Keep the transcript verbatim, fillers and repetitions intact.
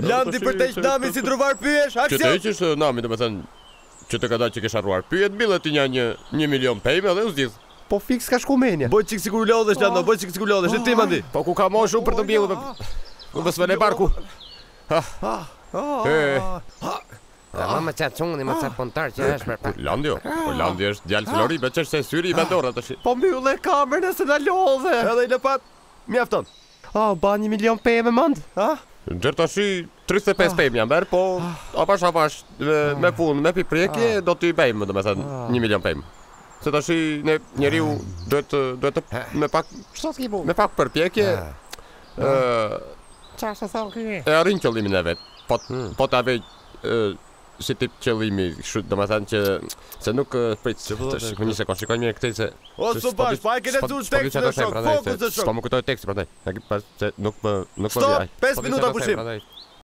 Landi për të iq nami si druvar pyesh, Që të aksion! iqish nami, do me thënë, që të ka dalë që ke sharruar pyet, bile ti një një një milion pejme dhe u zgjidh. Po fiks ka shku menja. Boj qik sikur lodhesh, Lando, boj qik sikur lodhesh, e ti mandi. Po ku ka mo shumë për të mbjellu me me svele barku. Da mama qa cungni ma qa puntar që është për pa. Landi jo, po Landi është djalë Flori, veç është se syri i vendorë tash. Po mbyll e kamerën nëse na lodhe. Edhe i lëpat, mjafton. Ah, ba një milion pe me mand. Ha? Gjerë tash tridhjetë e pesë pejmë jam berë, po apash apash me, me punë, me piprjekje do t'i bejmë, do me thënë, një milion pejmë. Se tash ne njeriu duhet duhet të me pak Qëto s'ki bu? me pak përpjekje ë Qa shë thallë kërë? e arrin qëllimin e vet. Po po ta vej ë si tip qëllimi, kështu domethënë që se nuk ë, prit, shikoj një sekond, shikoj mirë këtë se O, së bash, pa e ke lecu tekstin e shok, fokus e s'po shok. më kujtoj teksti prandaj. Ne pas se nuk më nuk më Stop, vjen. pesë minuta pushim.